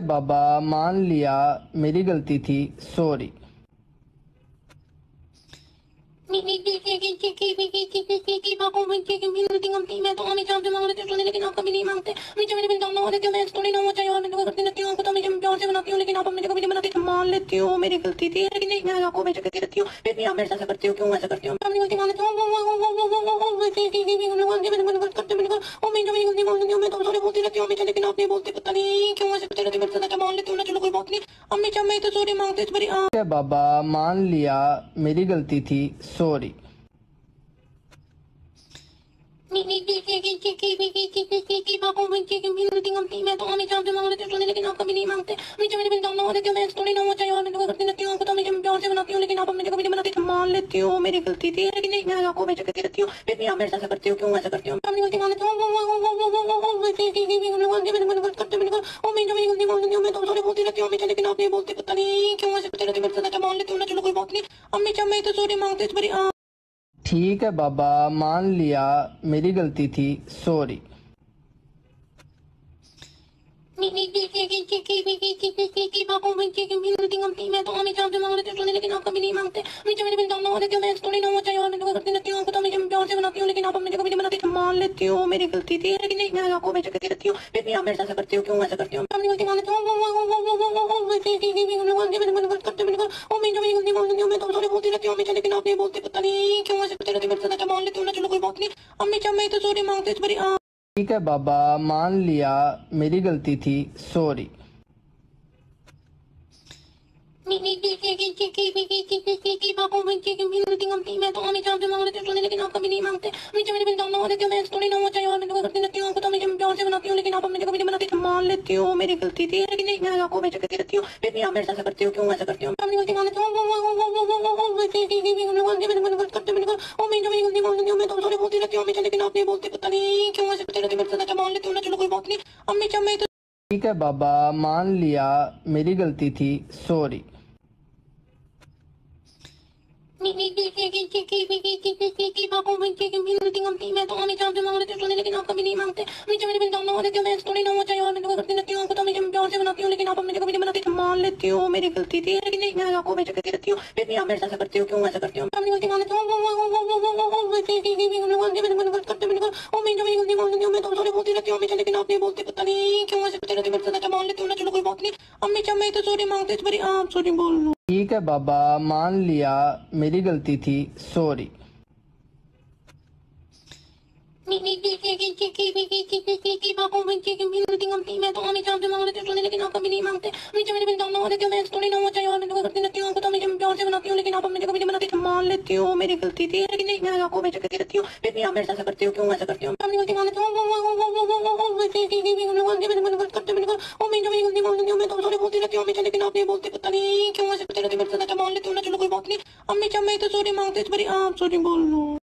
बाबा मान लिया, मेरी गलती थी, सॉरी। मैं तो हमेशा आपसे मांग लेती हूँ लेकिन आप कभी नहीं मांगते। हमेशा मेरी बिल्कुल ना हो देती हूँ, मैं थोड़ी ना हो चाहिए और मैं करती रहती हूँ, आपको तो हमेशा प्यार से बनाती हूँ लेकिन आप मुझे कभी नहीं बनाती। मान लेती हूँ मेरी गलती थी लेकिन नहीं, मैं आपको हमेशा करती रहती हूँ, फिर भी आप मेरे साथ ऐसा करती हो, क्यों ऐसा करती हो? मैं अपनी गलती मान लेती हूँ। मैं तो सॉरी बोलती रहती हूँ हमेशा, लेकिन आप नहीं बोलते, पता नहीं क्यों ऐसे करते रहते हो मेरे साथ। अच्छा मान लेती हूँ ना, चलो कोई बात नहीं। हमेशा मैं तो सॉरी मांगते इस बारी बाबा मान लिया, मेरी गलती थी, सॉरी। मैं तो हमेशा आपसे मांग लेती हूँ लेकिन आप कभी नहीं मांगते। हमेशा मेरी बिल्कुल ना हो देती हूँ, मैं थोड़ी ना हो चाहिए और मैं करती रहती हूँ, आपको तो हमेशा प्यार से बनाती हूँ लेकिन आप मुझे कभी नहीं बनाती। मान लेती हूँ मेरी गलती थी लेकिन नहीं, मैं आपको हमेशा करती रहती हूँ, फिर भी आप मेरे साथ ऐसा करती हो, क्यों ऐसा करती हो? अपनी गलती मान लेती हूँ। मैं तो सॉरी बोलती रहती हूँ हमेशा, लेकिन आप नहीं बोलते, पता नहीं क्यों ऐसे करते रहते मेरे साथ। अच्छा मान लेती हूँ ना, चलो कोई बात नहीं। हमेशा मैं तो सॉरी मांगते इस बारी ठीक है बाबा मान लिया, मेरी गलती थी, सॉरी। मैं तो हमेशा आपसे मांग लेती हूँ लेकिन आप कभी नहीं मांगते। हमेशा मेरी बिल्कुल ना हो देती हूँ, मैं थोड़ी ना हो चाहिए और मैं करती रहती हूँ, आपको तो हमेशा प्यार से बनाती हूँ लेकिन आप मुझे कभी नहीं बनाती। मान लेती हूँ मेरी गलती थी लेकिन नहीं, मैं आपको हमेशा करती रहती हूँ, फिर भी आप मेरे साथ ऐसा करती हो, क्यों ऐसा करती हो? अपनी गलती मान लेती हूँ। मैं तो सॉरी बोलती रहती हूँ हमेशा, लेकिन आप नहीं बोलते, पता नहीं क्यों ऐसे करते रहते मेरे साथ। अच्छा मान लेती हूँ ना, चलो कोई बात नहीं। हमेशा मैं तो सॉरी मांगते इस बारी ठीक है बाबा मान लिया, मेरी गलती थी, सॉरी। मैं तो हमेशा आपसे मांग लेती हूँ लेकिन आप कभी नहीं मांगते। हमेशा मेरी बिल्कुल ना हो देती हूँ, मैं थोड़ी ना हो चाहिए और मैं करती रहती हूँ, आपको तो हमेशा प्यार से बनाती हूँ लेकिन आप मुझे कभी नहीं बनाती। मान लेती हूँ मेरी गलती थी लेकिन नहीं, मैं आपको हमेशा करती रहती हूँ, फिर भी आप मेरे साथ ऐसा करती हो, क्यों ऐसा करती हो? अपनी गलती मान लेती हूँ। मैं तो सॉरी बोलती रहती हूँ हमेशा, लेकिन आप नहीं बोलते, पता नहीं क्यों ऐसे करते रहते मेरे साथ। अच्छा मान लेती हूँ ना, चलो कोई बात नहीं। हमेशा मैं तो ठीक है बाबा मान लिया, मेरी गलती थी, सॉरी। मैं तो हमेशा आपसे मांग लेती हूँ लेकिन आप कभी नहीं मांगते। हमेशा मेरी बिल्कुल ना हो देती हूँ, मैं थोड़ी ना हो चाहिए और मैं करती रहती हूँ, आपको तो हमेशा प्यार से बनाती हूँ लेकिन आप मुझे कभी नहीं बनाती। मान लेती हूँ मेरी गलती थी लेकिन नहीं, मैं आपको हमेशा करती रहती हूँ, फिर भी आप मेरे साथ ऐसा करती हो, क्यों ऐसा करती हो? अपनी गलती मान लेती हूँ। मैं तो सॉरी बोलती रहती हूँ हमेशा, लेकिन आप नहीं बोलते, पता नहीं क्यों ऐसे करते रहते मेरे साथ। अच्छा मान लेती हूँ ना, चलो कोई बात नहीं। हमेशा मैं तो सॉरी मांगते इस बारी आप सॉरी बोल लो। ठीक है बाबा मान लिया, मेरी गलती थी, सॉरी। मैं तो हमेशा आपसे मांग लेती हूँ लेकिन आप कभी नहीं मांगते। हमेशा मेरी बिल्कुल ना हो देती हूँ, मैं थोड़ी ना हो चाहिए और मैं करती रहती हूँ, आपको तो हमेशा प्यार से बनाती हूँ लेकिन आप मुझे कभी नहीं बनाती। मान लेती हूँ मेरी गलती थी लेकिन नहीं, मैं आपको हमेशा करती रहती हूँ, फिर भी आप मेरे साथ ऐसा करती हो, क्यों ऐसा करती हो? अपनी गलती मान लेती हूँ। मैं तो सॉरी बोलती रहती हूँ हमेशा, लेकिन आप नहीं बोलते, पता नहीं क्यों ऐसे करते रहते मेरे साथ। अच्छा मान लेती हूँ ना, चलो कोई बात नहीं। हमेशा मैं तो सॉरी मांगते इस बारी आप सॉरी बोल लो।